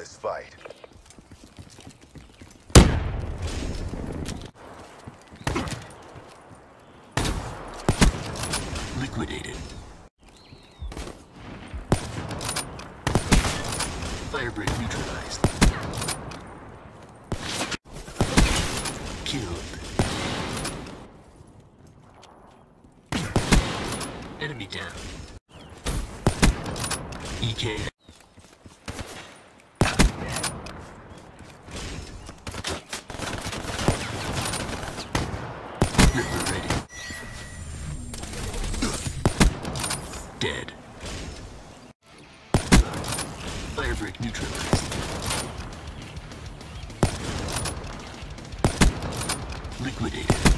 this fight. Liquidated. Firebreak neutralized. Killed. Enemy down. EK. Ripper ready. Dead. Firebreak neutralized. Liquidated.